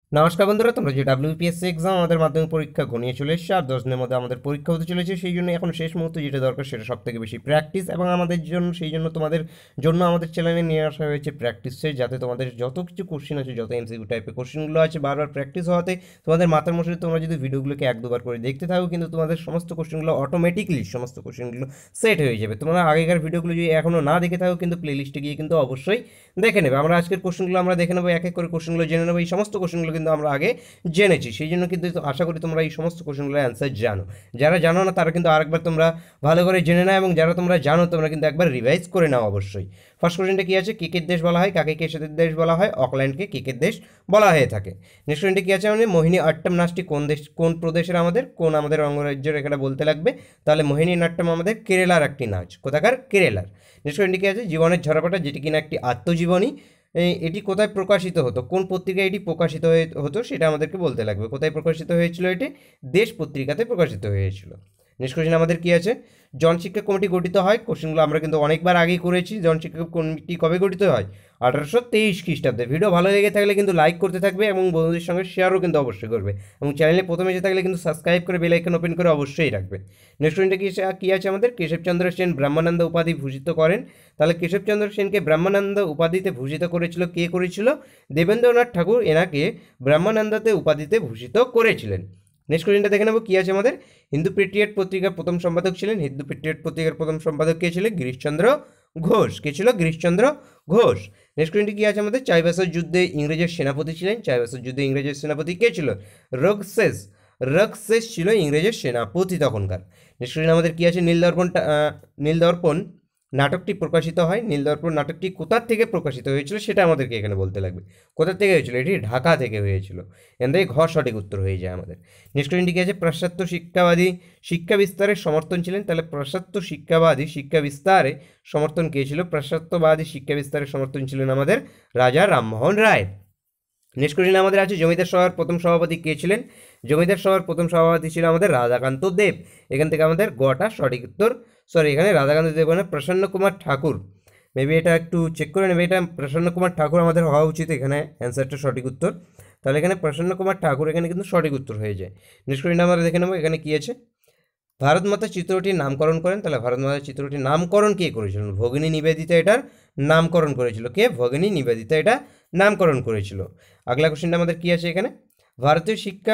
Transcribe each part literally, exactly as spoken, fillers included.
নমস্কার বন্ধুরা, তোমরা যে ডাব্লিউপিএসসি এক্সাম আমাদের মাধ্যমিক পরীক্ষা ঘনিয়ে চলে এসেছে আর দশ দিনের মধ্যে আমাদের পরীক্ষা হতে চলেছে। সেই জন্য এখন শেষ মুহূর্তে যেটা দরকার সেটা সব থেকে বেশি প্র্যাকটিস, এবং আমাদের জন্য সেই জন্য তোমাদের জন্য আমাদের চ্যানেলে নিয়ে আসা হয়েছে প্র্যাকটিস সেট, যাতে তোমাদের যত কিছু কোশ্চেন আছে, যত এমসিকিউ টাইপের কোশ্চেনগুলো আছে, বারবার প্র্যাকটিস হওয়াতে তোমাদের মাথার মধ্যে তোমরা যদি ভিডিওগুলোকে এক দুবার করে দেখতে থাকো, কিন্তু তোমাদের সমস্ত কোশ্চেনগুলো অটোমেটিকলি সমস্ত কোশ্চেনগুলো সেট হয়ে যাবে। তোমরা আগেকার ভিডিওগুলো যদি এখনও না দেখে থাকো, কিন্তু প্লে লিস্টে গিয়ে কিন্তু অবশ্যই দেখে নেবে। আমরা আজকের কোশ্চেনগুলো আমরা দেখে নেবো, এক এক করে কোশ্চেনগুলো জেনে নেবো। এই সমস্ত কোশ্চেনগুলো কিন্তু আমরা আগে জেনেছি, সেই জন্য কিন্তু আশা করি তোমরা এই সমস্ত কোশ্চেনগুলোর অ্যান্সার জানো। যারা জানো না তারা কিন্তু আরেকবার তোমরা ভালো করে জেনে নাও, এবং যারা তোমরা জানো তোমরা কিন্তু একবার রিভাইজ করে নাও অবশ্যই। ফার্স্ট কোশ্চেনটা কি আছে? কেকের দেশ বলা হয় কাকে কেকের দেশ বলা হয়? অকল্যান্ডকে কেকের দেশ বলা হয়ে থাকে। নেক্সট কোশ্চেনটা কি আছে? মানে মোহিনী আট্টম নাচটি কোন দেশ কোন প্রদেশের আমাদের কোন আমাদের অঙ্গরাজ্যের এখানে বলতে লাগবে, তাহলে মোহিনী নাট্যম আমাদের কেরালার একটি নাচ। কোথাকার? কেরালার। নেক্সট কোশ্চেনটা কি আছে? জীবনের ঝরাপাটা, যেটি কিনা একটি আত্মজীবনী, এটি কোথায় প্রকাশিত হতো? কোন পত্রিকায় এটি প্রকাশিত হয়ে হতো সেটা আমাদেরকে বলতে লাগবে। কোথায় প্রকাশিত হয়েছিল? এটি দেশ পত্রিকাতে প্রকাশিত হয়েছিল। নেক্সট কোশ্চেন আমাদের কি আছে? জনশিক্ষা কমিটি গঠিত হয়। কোশ্চেনগুলো আমরা কিন্তু অনেকবার আগেই করেছি। জনশিক্ষা কমিটি কবে গঠিত হয়? আঠারোশো তেইশ খ্রিস্টাব্দে। ভিডিও ভালো লেগে থাকলে কিন্তু লাইক করতে থাকবে এবং বন্ধুদের সঙ্গে শেয়ারও কিন্তু অবশ্যই করবে, এবং চ্যানেলে প্রথমে এসে থাকলে কিন্তু সাবস্ক্রাইব করে বেল আইকন ওপেন করে অবশ্যই রাখবে। নেক্সট কোশ্চেনটা কি কি আছে আমাদের? কেশবচন্দ্র সেন ব্রহ্মানন্দ উপাধি ভূষিত করেন। তাহলে কেশবচন্দ্র সেনকে ব্রহ্মানন্দ উপাধিতে ভূষিত করেছিল কে করেছিল? দেবেন্দ্রনাথ ঠাকুর এনাকে ব্রহ্মানন্দতে উপাধিতে ভূষিত করেছিলেন। নেক্সট কোশ্চেনটা দেখে নেবো কি আছে আমাদের? হিন্দু পেট্রিয়ট পত্রিকার প্রথম সম্পাদক ছিলেন। হিন্দু পেট্রিয়ট পত্রিকার প্রথম সম্পাদক কে ছিলেন? গিরিশচন্দ্র ঘোষ। কে ছিল? গিরিশচন্দ্র ঘোষ। নেক্সট কোশ্চেনটি কি আছে আমাদের? চাইবাসার যুদ্ধে ইংরেজের সেনাপতি ছিলেন। চাইবাসার যুদ্ধে ইংরেজের সেনাপতি কে ছিল? রগসেস। রগসেস ছিল ইংরেজের সেনাপতি তখনকার। নেক্সট কোশ্চেন আমাদের কি আছে? নীলদর্পণটা নীলদর্পণ নাটকটি প্রকাশিত হয়। নীলদর্পণ নাটকটি কোথার থেকে প্রকাশিত হয়েছিল সেটা আমাদেরকে এখানে বলতে লাগবে। কোথা থেকে হয়েছিল? এটি ঢাকা থেকে হয়েছিল। এখান থেকে ঘ সঠিক উত্তর হয়ে যায় আমাদের। নেক্সট কোশ্চেনটি কি আছে? পাশ্চাত্য শিক্ষাবাদী শিক্ষা বিস্তারের সমর্থন ছিলেন। তাহলে পাশ্চাত্য শিক্ষাবাদী শিক্ষা বিস্তারে সমর্থন কে ছিল? পাশ্চাত্যবাদী শিক্ষা বিস্তারের সমর্থন ছিলেন আমাদের রাজা রামমোহন রায়। নেক্সট কোশ্চেন আমাদের আছে জমিদার সভার প্রথম সভাপতি কে ছিলেন? জমিদার সভার প্রথম সভাপতি ছিল আমাদের রাধাকান্ত দেব। এখান থেকে আমাদের গটা সঠিক উত্তর। সরি, এখানে রাধাকান্ত দেব মানে প্রসন্ন কুমার ঠাকুর। মেবি এটা একটু চেক করে নেবে, এটা প্রসন্ন কুমার ঠাকুর আমাদের হওয়া উচিত এখানে অ্যান্সারটা সঠিক উত্তর। তাহলে এখানে প্রসন্ন কুমার ঠাকুর এখানে কিন্তু সঠিক উত্তর হয়ে যায়। নেক্সট কোশ্চেন আমরা দেখে নেবো এখানে কী আছে? ভারত মাতা চিত্রটির নামকরণ করেন। তাহলে ভারত মাতা চিত্রটির নামকরণ কে করেছিলেন? ভগিনী নিবেদিতা এটার নামকরণ করেছিল। কে? ভগিনী নিবেদিতা এটা নামকরণ করেছিল। আগলা কোশ্চেনটা আমাদের কি আছে এখানে? ভারতীয় শিক্ষা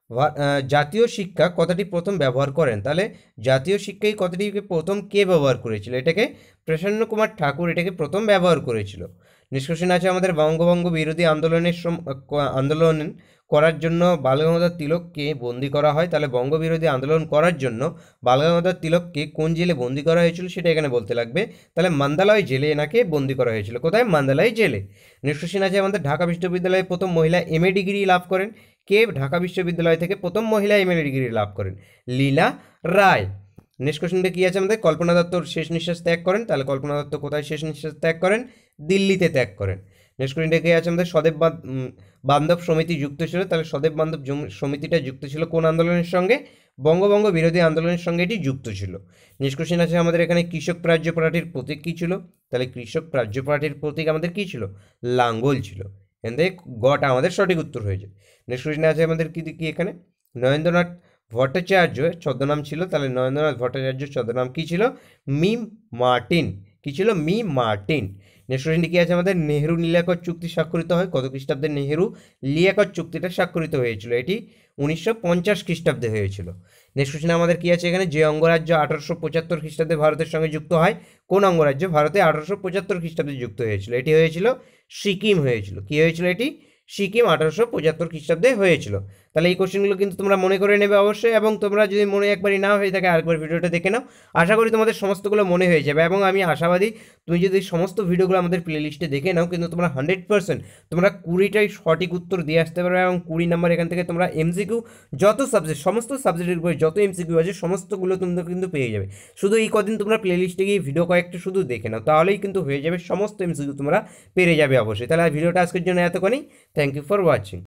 জাতীয় শিক্ষা কথাটি প্রথম ব্যবহার করেন। তাহলে জাতীয় শিক্ষা এই কথাটিকে প্রথম কে ব্যবহার করেছিল? এটাকে প্রসন্ন কুমার ঠাকুর এটাকে প্রথম ব্যবহার করেছিল। নেক্সট কোশ্চেন আছে আমাদের বঙ্গভঙ্গ বিরোধী আন্দোলনের আন্দোলন করার জন্য বালগঙ্গাধর তিলককে বন্দি করা হয়। তাহলে বঙ্গবিরোধী আন্দোলন করার জন্য বালগঙ্গাধর তিলককে কোন জেলে বন্দি করা হয়েছিল সেটা এখানে বলতে লাগবে। তাহলে মান্দালয় জেলে এনাকে বন্দি করা হয়েছিল। কোথায়? মান্দালয় জেলে। নেক্সট কোশ্চেন আছে আমাদের ঢাকা বিশ্ববিদ্যালয়ে প্রথম মহিলা এম এ ডিগ্রি লাভ করেন। কে ঢাকা বিশ্ববিদ্যালয় থেকে প্রথম মহিলা এম এ ডিগ্রি লাভ করেন? লীলা রায়। নেক্সট কোশ্চেনটা কি আছে আমাদের? কল্পনা দত্ত শেষ নিঃশ্বাস ত্যাগ করেন। তাহলে কল্পনা দত্ত কোথায় শেষ নিঃশ্বাস ত্যাগ করেন? দিল্লিতে ত্যাগ করেন। নেক্সট কোশ্চেনটা কি আছে আমাদের? সদেব বান্ধব সমিতি যুক্ত ছিল। তাহলে সদেব বান্ধব সমিতিটা যুক্ত ছিল কোন আন্দোলনের সঙ্গে? বঙ্গভঙ্গ বিরোধী আন্দোলনের সঙ্গে এটি যুক্ত ছিল। নেক্সট কোশ্চেন আছে আমাদের এখানে কৃষক প্রাজ্য পার্টির প্রতীক কী ছিল? তাহলে কৃষক প্রাজ্য পার্টির প্রতীক আমাদের কী ছিল? লাঙ্গল ছিল। এখান থেকে গটা আমাদের সঠিক উত্তর হয়ে যায়। নেক্সট কোশ্চেন আছে আমাদের কি কি এখানে? নরেন্দ্রনাথ ভট্টাচার্য ছদ্মনাম ছিল। তাহলে নরেন্দ্রনাথ ভট্টাচার্য ছদ্মনাম কী ছিল? Me Martin. কী ছিল? Me Martin. নেক্সট কোশ্চেনটি কী আছে আমাদের? নেহেরু লিয়াকত চুক্তি স্বাক্ষরিত হয় কত খ্রিস্টাব্দে? নেহেরু লিয়াকত চুক্তিটা স্বাক্ষরিত হয়েছিল, এটি উনিশশো পঞ্চাশ খ্রিস্টাব্দে হয়েছিল। নেক্সট কোশ্চেন আমাদের কী আছে এখানে? যে অঙ্গরাজ্য আঠারোশো পঁচাত্তর খ্রিস্টাব্দে ভারতের সঙ্গে যুক্ত হয়, কোন অঙ্গরাজ্য ভারতে আঠারোশো পঁচাত্তর খ্রিস্টাব্দে যুক্ত হয়েছিল? এটি হয়েছিল সিকিম হয়েছিল। কী হয়েছিল? এটি সিকিম আঠারোশো পঁচাত্তর খ্রিস্টাব্দে হয়েছিল। তাহলে এই কোশ্চেনগুলো কিন্তু তোমরা মনে করে নেবে অবশ্যই, এবং তোমরা যদি মনে একবারই না হয়ে থাকে আরেকবার ভিডিওটা দেখে নাও। আশা করি তোমাদের সমস্তগুলো মনে হয়ে যাবে, এবং আমি আশাবাদী তুমি যদি সমস্ত ভিডিওগুলো আমাদের প্লেলিস্টে দেখে নাও, কিন্তু তোমরা হান্ড্রেড পার্সেন্ট তোমরা কুড়িটাই সঠিক উত্তর দিয়ে আসতে পারবে, এবং কুড়ি নাম্বার এখান থেকে তোমরা এমসিকিউ যত সাবজেক্ট সমস্ত সাবজেক্টের উপরে যত এমসিকিউ আছে সমস্তগুলো তোমরা কিন্তু পেয়ে যাবে। শুধু এই কদিন তোমরা প্লেলিস্টে গিয়ে ভিডিও কয়েকটা শুধু দেখে নাও, তাহলেই কিন্তু হয়ে যাবে, সমস্ত এমসিকিউ তোমরা পেরে যাবে অবশ্যই। তাহলে ভিডিওটা আজকের জন্য এতক্ষণই। Thank you for watching.